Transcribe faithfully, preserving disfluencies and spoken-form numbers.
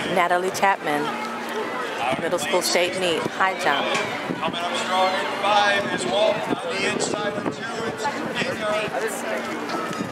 Natalie Chapman, middle school state meet, high jump. Coming up strong in five is Walt on the inside of two. It's